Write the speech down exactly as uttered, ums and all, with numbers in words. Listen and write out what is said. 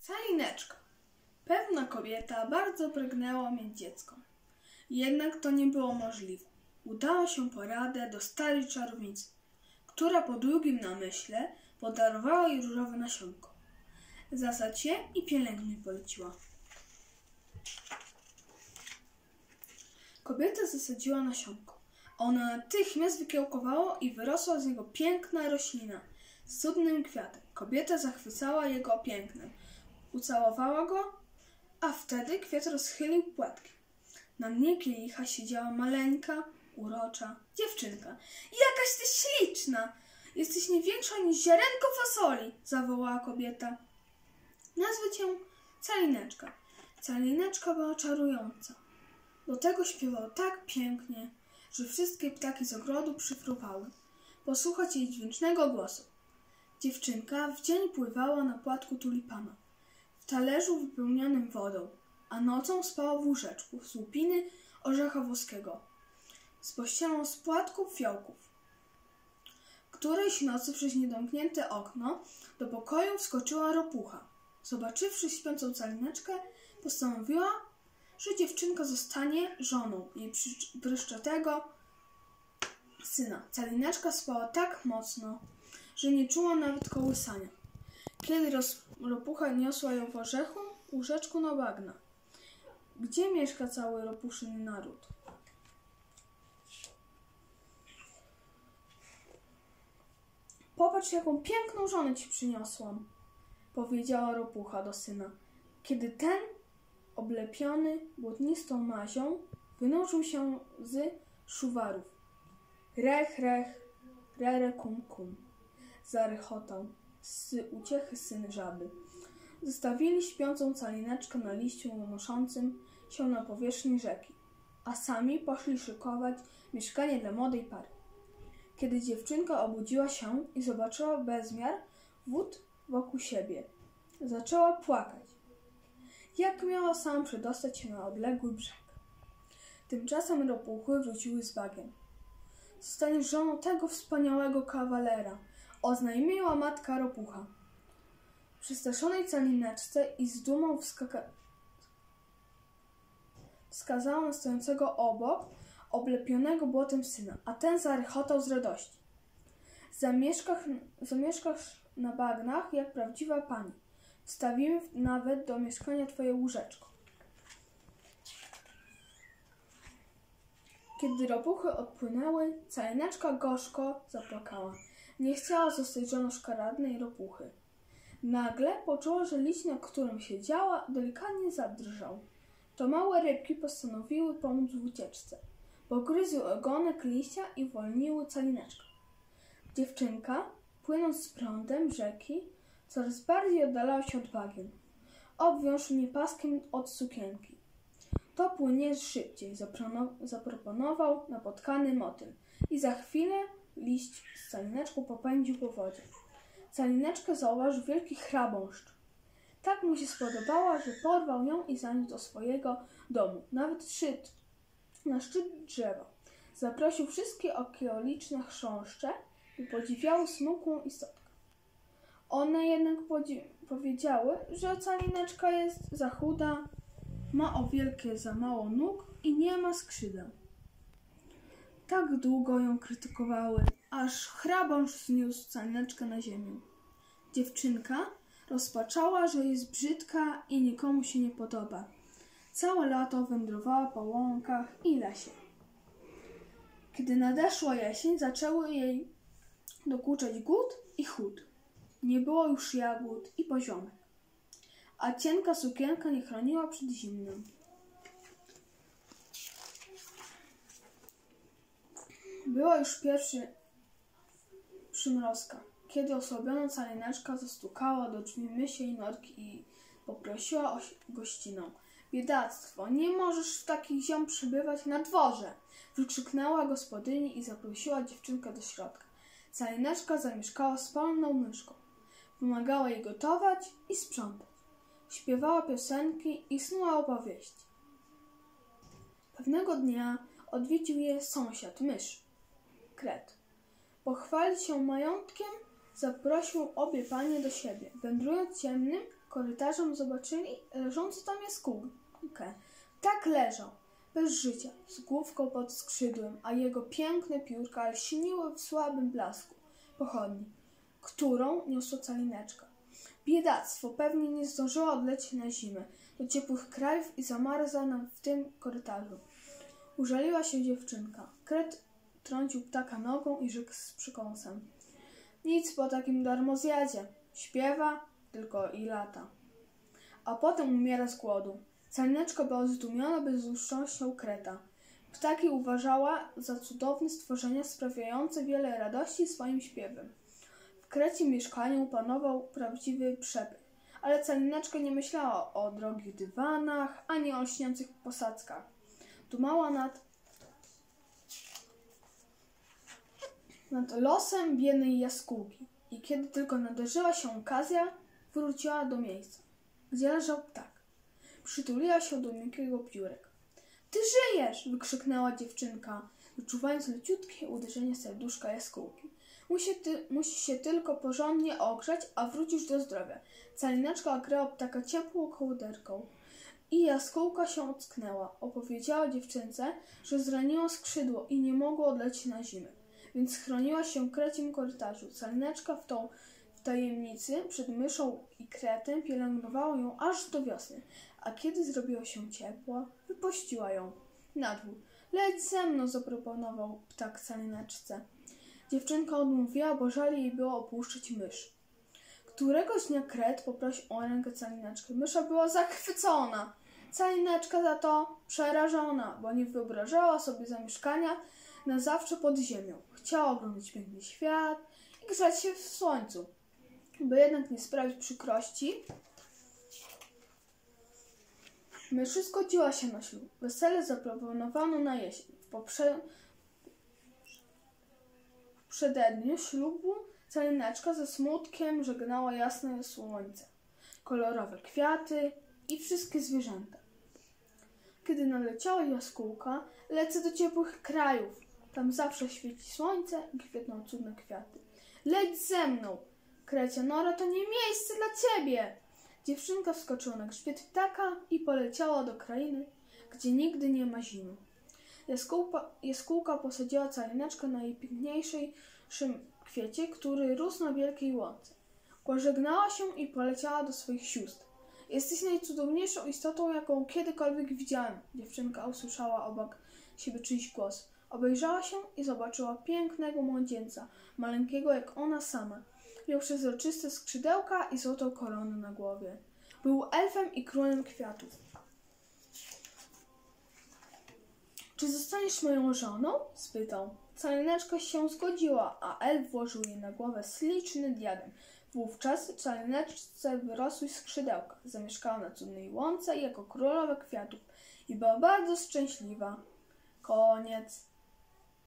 Calineczka. Pewna kobieta bardzo pragnęła mieć dziecko. Jednak to nie było możliwe. Udała się po radę do starej czarownicy, która po długim namyśle podarowała jej różowe nasionko. Zasadź je i pielęgnuj, poleciła. Kobieta zasadziła nasionko. Ono natychmiast wykiełkowało i wyrosła z niego piękna roślina z cudnym kwiatem. Kobieta zachwycała jego pięknem. Ucałowała go, a wtedy kwiat rozchylił płatki. Na dnie kielicha siedziała maleńka, urocza dziewczynka. Jakaś ty śliczna! Jesteś nie większa niż ziarenko fasoli! Zawołała kobieta. Nazwę cię Calineczka. Calineczka była czarująca. Do tego śpiewała tak pięknie, że wszystkie ptaki z ogrodu przyfruwały posłuchać jej dźwięcznego głosu. Dziewczynka w dzień pływała na płatku tulipana, w talerzu wypełnionym wodą, a nocą spała w łóżeczku z łupiny orzecha włoskiego, z pościelą z płatków fiołków. Którejś nocy przez niedomknięte okno do pokoju wskoczyła ropucha. Zobaczywszy śpiącą Calineczkę, postanowiła, że dziewczynka zostanie żoną jej bryszczatego syna. Calineczka spała tak mocno, że nie czuła nawet kołysania. Kiedy roz... ropucha niosła ją w orzechu, łóżeczku na bagna. Gdzie mieszka cały ropuszyn naród? Popatrz, jaką piękną żonę ci przyniosłam, powiedziała ropucha do syna. Kiedy ten, oblepiony błotnistą mazią, wynurzył się z szuwarów. Rech, rech, rere, kum, kum, zarechotał z uciechy syn żaby. Zostawili śpiącą Calineczkę na liściu unoszącym się na powierzchni rzeki, a sami poszli szykować mieszkanie dla młodej pary. Kiedy dziewczynka obudziła się i zobaczyła bezmiar wód wokół siebie, zaczęła płakać. Jak miała sama przedostać się na odległy brzeg? Tymczasem ropuchy wróciły z bagien. Zostaniesz żoną tego wspaniałego kawalera, oznajmiła matka ropucha. Przestraszonej Calineczce i z dumą wskaka... wskazała na stojącego obok, oblepionego błotem syna, a ten zarechotał z radości. Zamieszkasz, zamieszkasz na bagnach jak prawdziwa pani. Wstawimy nawet do mieszkania twoje łóżeczko. Kiedy ropuchy odpłynęły, Calineczka gorzko zapłakała. Nie chciała zostać żoną szkaradnej ropuchy. Nagle poczuła, że liść, na którym siedziała, delikatnie zadrżał. To małe rybki postanowiły pomóc w ucieczce, bo gryzły ogonek liścia i uwolniły Calineczkę. Dziewczynka, płynąc z prądem rzeki, coraz bardziej oddalała się od bagien. Obwiąż mnie paskiem od sukienki. To płynie szybciej, zaproponował napotkany motyl i za chwilę liść z Calineczką popędził po wodzie. Calineczkę zauważył wielki chrabąszcz. Tak mu się spodobała, że porwał ją i zaniósł do swojego domu, nawet szczyt, na szczyt drzewa. Zaprosił wszystkie okoliczne chrząszcze, by podziwiały smukłą istotkę. One jednak powiedziały, że Calineczka jest za chuda, ma o wielkie za mało nóg i nie ma skrzydeł. Tak długo ją krytykowały, aż chrabąszcz zniósł Calineczkę na ziemię. Dziewczynka rozpaczała, że jest brzydka i nikomu się nie podoba. Całe lato wędrowała po łąkach i lesie. Kiedy nadeszła jesień, zaczęły jej dokuczać głód i chłód. Nie było już jagód i poziomek, a cienka sukienka nie chroniła przed zimnem. Była już pierwszy przymrozka, kiedy osłabiona Calineczka zastukała do drzwi mysiej norki i poprosiła o gościnę. Biedactwo, nie możesz w takich ziom przebywać na dworze! Wykrzyknęła gospodyni i zaprosiła dziewczynkę do środka. Calineczka zamieszkała z panną myszką. Pomagała jej gotować i sprzątać. Śpiewała piosenki i snuła opowieści. Pewnego dnia odwiedził je sąsiad mysz, Kret. Pochwalić się majątkiem, zaprosił obie panie do siebie. Wędrując ciemnym korytarzem zobaczyli leżącą tam jaskółkę. Tak leżał, bez życia, z główką pod skrzydłem, a jego piękne piórka lśniły w słabym blasku pochodni, którą niosła Calineczka. Biedactwo, pewnie nie zdążyła odlecieć na zimę do ciepłych krajów i zamarzła w tym korytarzu. Użaliła się dziewczynka. Kret trącił ptaka nogą i rzekł z przykąsem: nic po takim darmozjadzie. Śpiewa tylko i lata. A potem umiera z głodu. Calineczka była zdumiona bezdusznością Kreta. Ptaki uważała za cudowne stworzenia sprawiające wiele radości swoim śpiewem. W Krecim mieszkaniu panował prawdziwy przepych, ale Calineczka nie myślała o drogich dywanach, ani o lśniących posadzkach. Dumała nad, nad losem biednej jaskółki i kiedy tylko nadarzyła się okazja, wróciła do miejsca, gdzie leżał ptak. Przytuliła się do miękkiego piórek. Ty żyjesz! Wykrzyknęła dziewczynka, wyczuwając leciutkie uderzenie serduszka jaskółki. Musi, ty, musi się tylko porządnie ogrzać, a wrócisz do zdrowia. Calineczka okryła ptaka ciepłą kołderką i jaskółka się ocknęła. Opowiedziała dziewczynce, że zraniło skrzydło i nie mogło odlecieć na zimę, więc chroniła się w krecim korytarzu. Calineczka w tą w tajemnicy przed myszą i kretem pielęgnowała ją aż do wiosny, a kiedy zrobiło się ciepło, wypuściła ją na dwór. Leć ze mną, zaproponował ptak Calineczce. Dziewczynka odmówiła, bo żal jej było opuszczać mysz. Któregoś dnia Kret poprosił o rękę Calineczkę. Mysza była zachwycona. Calineczka za to przerażona, bo nie wyobrażała sobie zamieszkania na zawsze pod ziemią. Chciała oglądać piękny świat i grzać się w słońcu. By jednak nie sprawić przykrości, myszy zgodziła się na ślub. Wesele zaproponowano na jesień. W, poprze... w przededniu ślubu Calineczka ze smutkiem żegnała jasne słońce, kolorowe kwiaty i wszystkie zwierzęta. Kiedy naleciała jaskółka, lecę do ciepłych krajów. Tam zawsze świeci słońce i kwietną cudne kwiaty. Leć ze mną! Krecia nora to nie miejsce dla ciebie! Dziewczynka wskoczyła na grzbiet ptaka i poleciała do krainy, gdzie nigdy nie ma zimy. Jaskółka, jaskółka posadziła Calineczkę na jej piękniejszym kwiecie, który rósł na wielkiej łące. Pożegnała się i poleciała do swoich sióstr. Jesteś najcudowniejszą istotą, jaką kiedykolwiek widziałem. Dziewczynka usłyszała obok siebie czyjś głos. Obejrzała się i zobaczyła pięknego młodzieńca, maleńkiego jak ona sama. Miał przezroczyste skrzydełka i złotą koronę na głowie. Był elfem i królem kwiatów. Czy zostaniesz moją żoną? Spytał. Calineczka się zgodziła, a elf włożył jej na głowę śliczny diadem. Wówczas Calineczce wyrosły skrzydełka. Zamieszkała na cudnej łące jako królowa kwiatów i była bardzo szczęśliwa. Koniec.